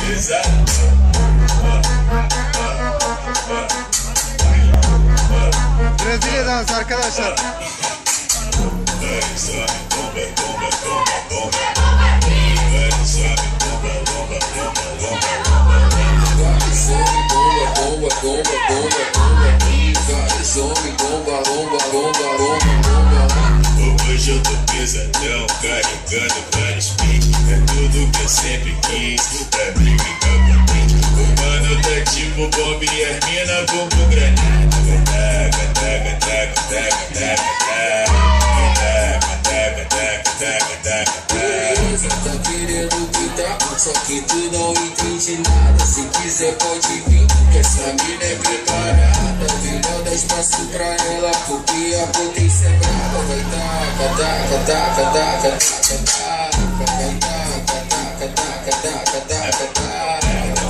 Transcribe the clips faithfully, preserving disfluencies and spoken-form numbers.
Brezilya dansı arkadaşlar. Hoje eu tô pesadão, carregando vários piques. É tudo que eu sempre quis, pra mim ficar contente. O mano tá tipo bomba e as mina bumbum granada. Taca, taca, taca, taca, taca, taca, taca, taca, taca, taca, taca. Tá querendo gritar, só que tu não entende nada. Se quiser pode vir, que essa mina é preparada. Melhor dar espaço pra ela, porque a potência é brava. Vai taca, taca, taca, taca, taca, taca. Vai taca, taca, taca, taca, taca, taca.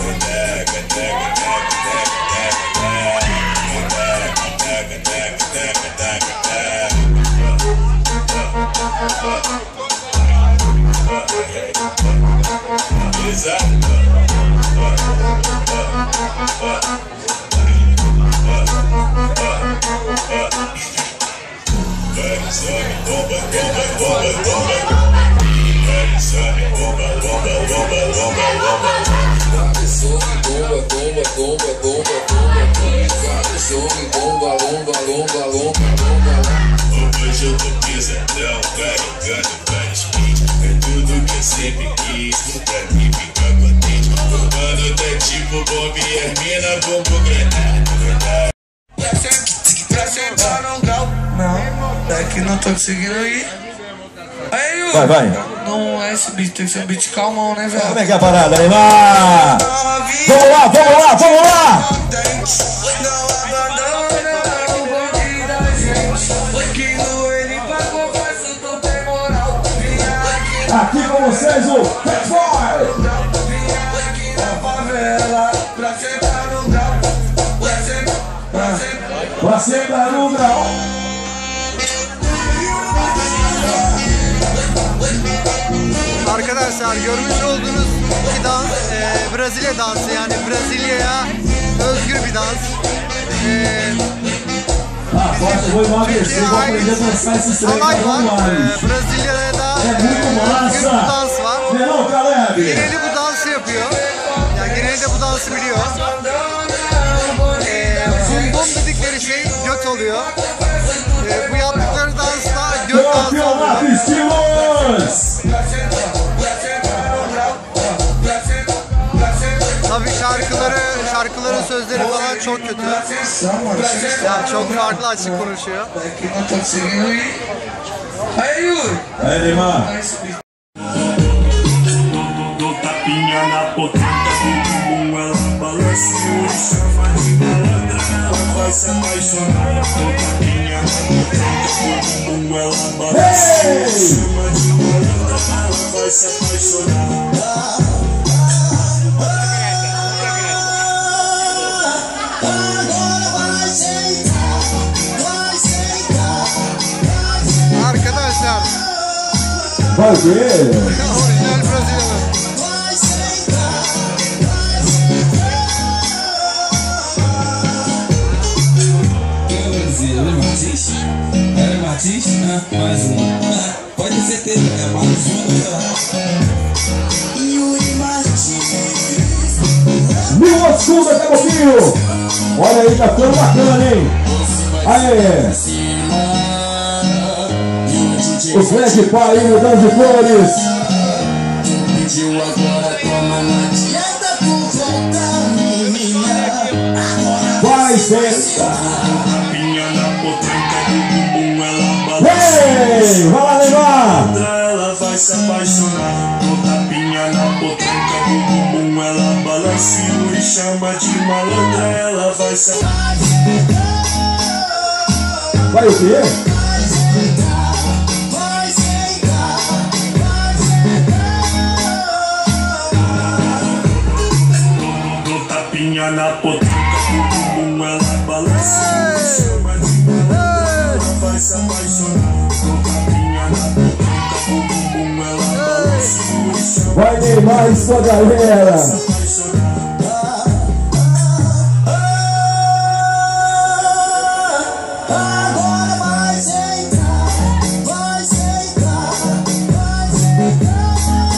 Hoje eu tô pesadão, carregando vários piques. É tudo que eu sempre quis, pra mim ficar contente. O mano tá tipo bomba e as mina bumbum granada. Pra sentar no grau. Não, daqui não tô conseguindo ir. Aí, Yuri. Vai, vai. Não é esse beat, tem que ser um beat calmão, né, velho? Como é que é a parada, Neymar? Vamos lá, vamos lá, vamos lá! Não abandona o bonde da gente. Que no ele pagou, faz o tu tem moral. Aqui com vocês o Pet Boy! Vinha aqui na favela pra sentar no grau. Pra sentar, pra sentar. Pra sentar no grau. Arkadaşlar görmüş olduğunuz iki dans e, Brezilya dansı, yani Brezilya'ya özgür bir dans. E, Ah, poxa, vou emagrecer, vou aprender a dançar esses três Halay var. manuais. E, Brezilya'da É muito özgür bir massa! dans var. Não, Caleb! Geneli bu dansı yapıyor. Yani genelde bu dansı biliyor. E, bum bum dedikleri şey göt oluyor. E, bu yaptıkları dans da göt dansı Campeonato oluyor. Estilos! Tabii şarkıları, şarkıların sözleri falan çok kötü. Yani çok farklı, açık konuşuyor. Daqui não tô conseguindo ir. Aí, Yuri. Aí, Neymar. Dou tapinha na potranca do bumbum, ela balança e chama de malandra, ela vai se apaixonar. Dou tapinha na potranca do bumbum, ela balança e chama de malandra, ela vai se apaixonar. Arkadaşlar, Vai ver! orijinal Brezilyalı. Quem vai dizer? Ele Martins? Ele Martins? Ah, mais um. Pode ter certeza, é mais um. Yuri Martins. Mil outros daqui a pouquinho! Olha aí, tá ficando bacana, hein? Aê! O Fred Pai mudando de cores! Pediu agora, toma, não adianta por voltar, menina. Vai sentar! Tapinha na potranca do bumbum, ela balança. Ei! Vai lá, Neymar! Ela vai se apaixonar. Dou tapinha na potranca do bumbum, ela balança e chama de malandra, ela vai se apaixonar. Vai o quê? Na potranca do bumbum, ela balança e chama de malandra, ela vai se apaixonar. Dou tapinha na potranca do bumbum, ela balança e chama Vai Neymar e sua galera. Agora vai sentar, vai sentar, vai sentar,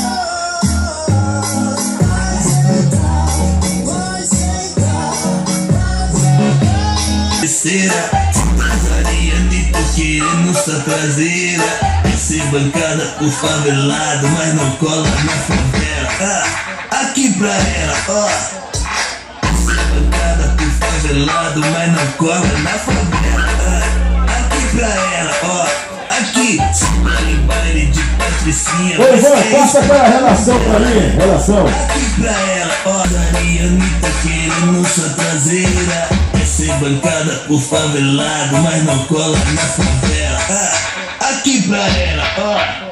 vai sentar, vai sentar, vai sentar. Terceira, Mariana e tô querendo sua traseira. Ser bancada por favelado, mas não cola na favela. Ah, aqui pra ela, ó. Ser bancada por favelado, mas não cola na favela. Ah, aqui pra ela, ó. Aqui, baile, baile de patricinha. Ô Ivan, passa aquela relação pra mim, relação. Aqui pra ela, ó. Mariana tá querendo sua traseira. É ser bancada por favelado, mas não cola na favela. Ah, aqui pra ela, ó.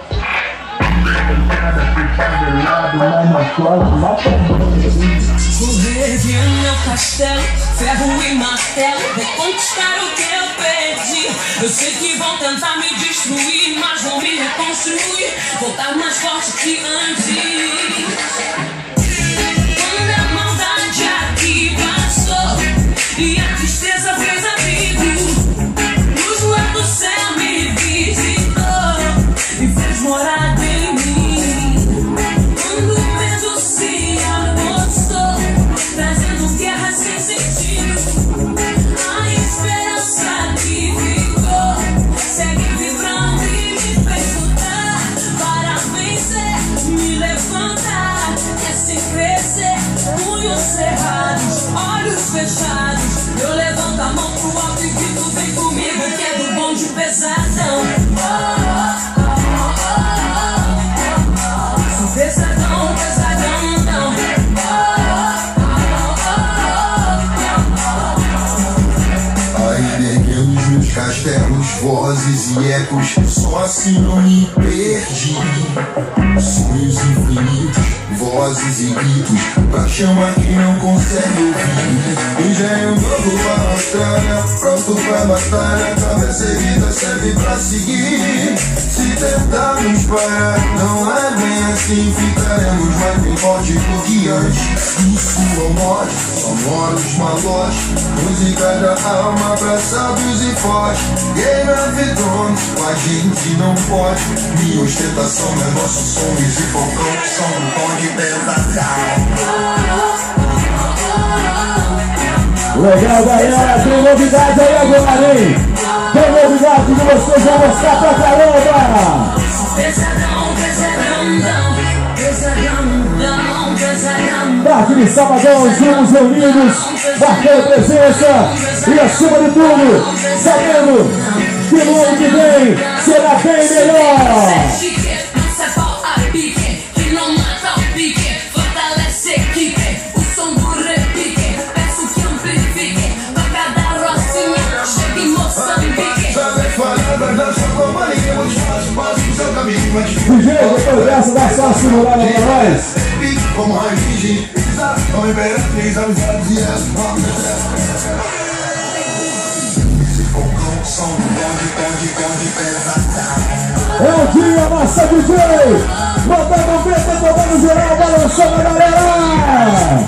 Poder meu castelo, ferro e martelo, reconquistar o que eu perdi. Eu sei que vão tentar me destruir, mas vão me reconstruir, voltar mais forte que antes. Quando a maldade aqui passou e a tristeza fez amigo, luz lá do céu me visitou e fez morada em mim. Quando o medo se apossou, trazendo guerra sem sentido, a esperança que ficou segue vibrando e me fez lutar para vencer, me levantar, é sem crescer, punhos cerrados, olhos fechados. Eu levanto a mão pro alto e grito, vem comigo que é do bonde pesadão. Oh, oh, oh, oh, oh, oh. Pesadão, pesadão, não. Aí erguemos meus castelos, vozes e ecos, só assim não me perdi. Sonhos infinitos, vozes e gritos, pra chamar quem não consegue ouvir. Engenho novo pra Austrália, pronto pra batalha, cabeça erguida serve pra seguir. Se tentarmos parar, não é bem assim, ficaremos mais bem forte do que antes. Do sul ao norte, só moram os malotes, música da alma pra sábios e fortes. Game of Thrones, a gente não pode, minha ostentação é nosso som, e focão, som do tom de pesadão. Legal, galera, tem novidade aí agora, hein? Tem novidade que vocês vão mostrar pra caramba! Pesadão, pesadão, não. Pesadão, não, pesadão. Tarde de sabadão, estamos reunidos, marcando presença e acima de tudo, sabendo que no ano que vem será bem melhor! D J, depois dessa, dá só uma simulada pra nós. Como a Gigi, como Imperatriz, amizades e essa. Esse fogão, som do bonde, bonde, bonde, pesadão. É o dia, massa D J! Botando o vento, botando geral, balançando a galera!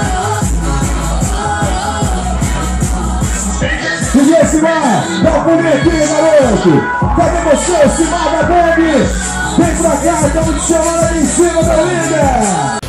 D J Simar, dá um pulinho aqui, garoto! Cadê você, Simar da Bang? Vem pra cá, estamos te chamando ali em cima da liga!